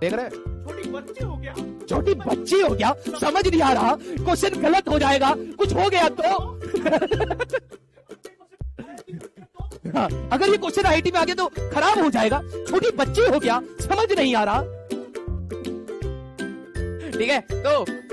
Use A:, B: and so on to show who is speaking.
A: देख रहे?
B: छोटी बच्ची हो गया,
A: छोटी बच्ची हो गया, समझ नहीं आ रहा, क्वेश्चन गलत हो जाएगा, कुछ हो गया तो हाँ, अगर ये क्वेश्चन आईटी में आ गया तो खराब हो जाएगा। छोटी बच्ची हो गया, समझ नहीं आ रहा। ठीक है, तो